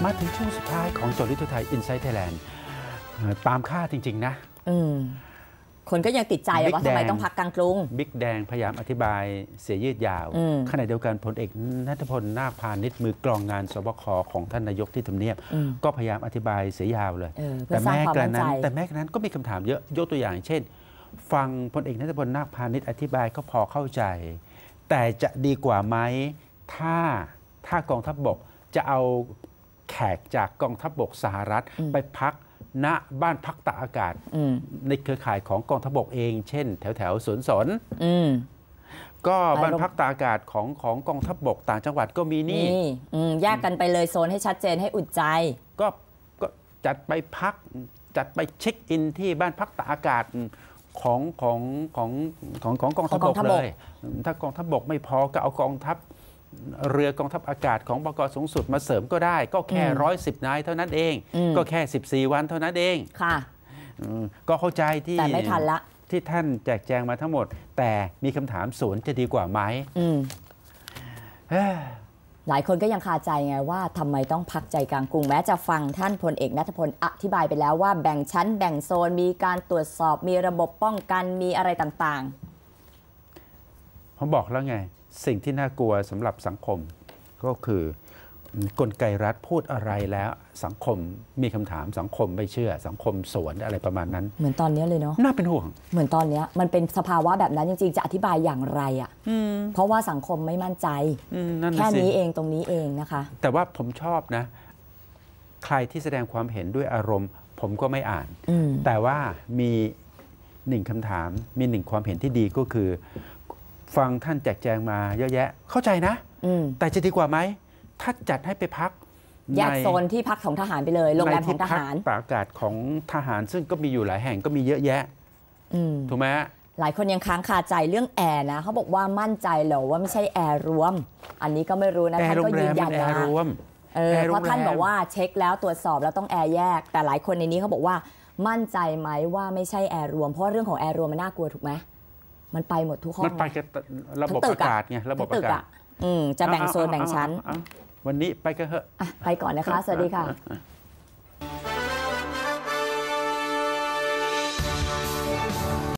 มาถึงช่วงสุดท้ายของโจทย์ลิทธิไทย Inside Thailand ตามค่าจริงๆนะคนก็ยังติดใจว่าทำไมต้องพักกลางกรุงบิ๊กแดงพยายามอธิบายเสียยืดยาวขณะเดียวกันพลเอกณัฐพล นาคพานิชมือกลองงานสบคของท่านนายกที่ทำเนียบก็พยายามอธิบายเสียยาวเลยแต่แม้กระนั้นก็มีคำถามเยอะยกตัวอย่างเช่นฟังพลเอกณัฐพล นาคพานิชอธิบายก็พอเข้าใจแต่จะดีกว่าไหมถ้ากองทัพบกจะเอาแขกจากกองทัพบกสหรัฐไปพักณบ้านพักตากอากาศในเครือข่ายของกองทัพบกเองเช่นแถวสวนสนก็บ้านพักตากอากาศของกองทัพบกต่างจังหวัดก็มีนี่แยกกันไปเลยโซนให้ชัดเจนให้อุ่นใจก็จัดไปพักจัดไปเช็คอินที่บ้านพักตากอากาศของกองทัพบกเลยถ้ากองทัพบกไม่พอก็เอากองทัพเรือกองทัพอากาศของบก.สูงสุดมาเสริมก็ได้ก็แค่110 นายเท่านั้นเองก็แค่14 วันเท่านั้นเองค่ะก็เข้าใจที่แต่ไม่ทันละที่ท่านแจกแจงมาทั้งหมดแต่มีคำถามสวนจะดีกว่าไหมหลายคนก็ยังคาใจไงว่าทำไมต้องพักใจกลางกรุงแม้จะฟังท่านพลเอกณัฐพลอธิบายไปแล้วว่าแบ่งชั้นแบ่งโซนมีการตรวจสอบมีระบบป้องกันมีอะไรต่างๆผมบอกแล้วไงสิ่งที่น่ากลัวสำหรับสังคมก็คือกลไกรัฐพูดอะไรแล้วสังคมมีคำถามสังคมไม่เชื่อสังคมสวนอะไรประมาณนั้นเหมือนตอนนี้เลยเนาะน่าเป็นห่วงเหมือนตอนนี้มันเป็นสภาวะแบบนั้นจริงๆจะอธิบายอย่างไรอ่ะเพราะว่าสังคมไม่มั่นใจแค่นี้เองตรงนี้เองนะคะแต่ว่าผมชอบนะใครที่แสดงความเห็นด้วยอารมณ์ผมก็ไม่อ่านแต่ว่ามีหนึ่งคำถามมีหนึ่งความเห็นที่ดีก็คือฟังท่านแจกแจงมาเยอะแยะเข้าใจนะแต่จะดีกว่าไหมถ้าจัดให้ไปพักแยกโซนที่พักของทหารไปเลยโรงแรมของทหารตากอากาศของทหารซึ่งก็มีอยู่หลายแห่งก็มีเยอะแยะถูกไหมหลายคนยังค้างคาใจเรื่องแอร์นะเขาบอกว่ามั่นใจเหรอว่าไม่ใช่แอร์รวมอันนี้ก็ไม่รู้นะท่านก็ยืนยันนะเพราะท่านบอกว่าเช็คแล้วตรวจสอบแล้วต้องแอร์แยกแต่หลายคนในนี้เขาบอกว่ามั่นใจไหมว่าไม่ใช่แอร์รวมเพราะเรื่องของแอร์รวมมันน่ากลัวถูกไหมมันไปหมดทุกห้องมันไปกับระบบอากาศไงระบบอากาศจะแบ่งโซนแบ่งชั้นวันนี้ไปกันเถอะไปก่อนนะคะสวัสดีค่ะ